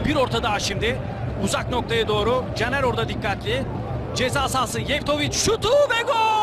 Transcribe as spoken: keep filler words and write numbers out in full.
Bir orta daha şimdi. Uzak noktaya doğru. Caner orada dikkatli. Ceza sahası. Yevtovic şutu ve gol!